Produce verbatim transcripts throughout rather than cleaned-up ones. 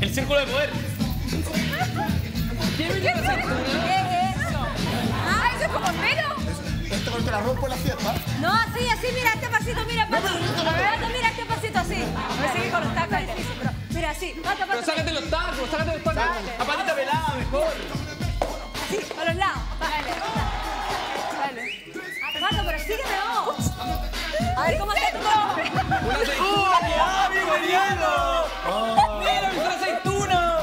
El círculo de poder. ¿Qué es eso? Ah, ¿eso es como pelo? Esto cuando te la rompo en la fiesta. No, así, así, mira este pasito, mira, Pato. Pato, mira este pasito así. Me sigue con los tacos es difícil, pero mira así. Pato, Pato. Pero sácate los tacos, sácate los tacos. A patita pelada, mejor. Así, a los lados. Dale, dale. Pato, pero sígueme vos. A ver cómo está tu nombre. ¡Una aceituna! ¡Ah, mi Mariano! ¡Mira, mi aceituna!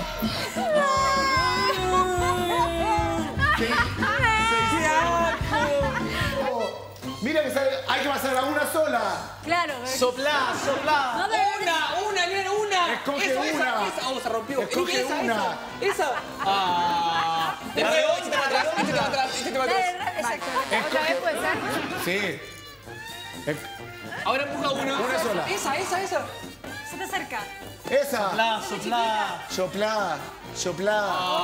Mira que sale, hay que pasar a una sola. Claro. Soplá, soplá. No, pero- Una, una, Elena, una. Escoge Eso, una. Esa, esa. Oh, se rompió. Escoge esa, una. Esa, esa. Ah. De nuevo, este va atrás, este va atrás, este va atrás. Dale, dale, exacto. ¿Otra vez puede ser? Sí. Es- Ahora empuja una. Una sola. Esa, esa, esa. Se te acerca. Esa. Soplá, soplá. Soplá. Soplá.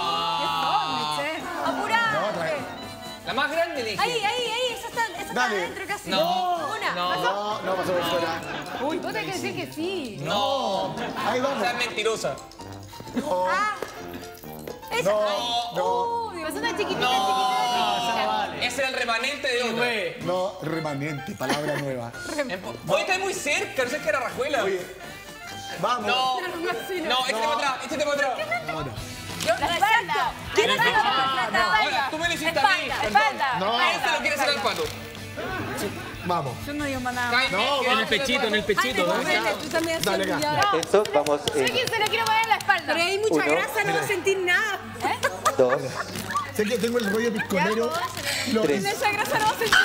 Apurá. No, otra vez. La más grande le dije. Ahí, ahí, ahí. Esa está, esa está Dale. adentro casi. No, Una. no. ¿Pasó? No, no pasó por fuera. Uy, vos tenés que decir que sí. No. Ahí vamos. Esa es mentirosa. No. Ah. Esa. No. No. Uy, Pasó una chiquitita, No, chiquitita. esa no vale. Ese era el remanente de otra. No, remanente, palabra nueva. Hoy está muy cerca, no sé qué era Rajuela. Oye, vamos. No, no, este te va atrás, este te va atrás. La espalda. ¿Quién es la Ahora, tú me lo hiciste a mí. Espalda. No. Ese lo quiere hacer al pato. Vamos. Yo no digo más nada. Jaime, No, que en el hace Pechito, en el Ay, pechito. no, ¿Dónde está? tú también Dale haces acá. ya. Atento, vamos Sé en quién se lo quiero poner en la espalda. Pero hay mucha Uno. grasa, no vas a sentir nada. dos, Sé que tengo el rollo piscolero. Lo- tres. Esa grasa no vas a sentir.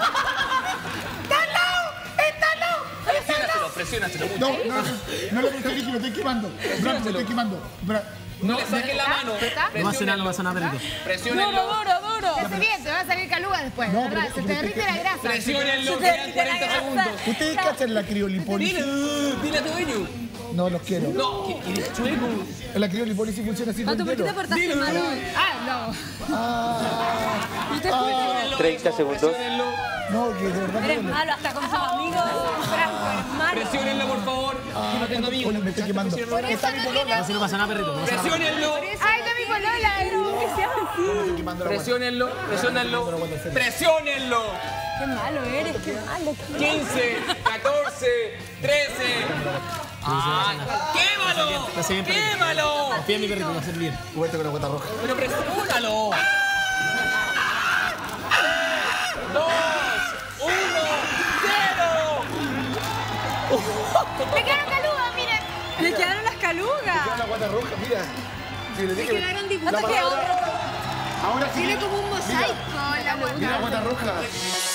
Presiónaselo, presiónaselo mucho. No, no, no, no lo estoy que me estoy quemando. Bra, me estoy quemando. Bra, No le saquen la mano. No va a cenar, no va a cenar, perrito. Presiónenlo. Te hace bien, te va a salir caluga después, No, ¿verdad? pero- Se te derrite la grasa. Presiónenlo, Se te quedan derrite la cuarenta grasa. segundos. ¿Ustedes cachan la criolipólisis? Dile, dile a tu dueño. No, los quiero. No, que eres chueco. La criolipólisis funciona así con Pato, ¿por qué te hielo. portaste mal hoy? Ah, no. Ah, treinta segundos. Presiónenlo. no, que de verdad Eres me duele. malo hasta con tus amigos. Franco, eres malo. Presiónenlo, por favor. Que no tengo amigos. Bueno, me estoy quemando. Está mi polola. Así no pasa nada, perrito. No pasa nada. Presiónenlo. Ay, está mi polola. Que seas así. Me estoy quemando la guata. Presiónenlo, presiónenlo. Presiónenlo. Qué malo eres, qué malo. quince, catorce, trece. ¡Ay! ¡Quémalo! Lo hace bien, perrito. ¡Quémalo! Confía en mi perrito, va a hacer bien. Cubierto con la guata roja. Pero presiónalo. Dos, uno, cero. Me quedaron calugas, miren. Le quedaron las calugas. La guata roja, mira. Si le dije. Quedaron dibujados. ¿Cuánto quedó? Ahora sí. Tiene como un mosaico la Mira la guata. guata roja.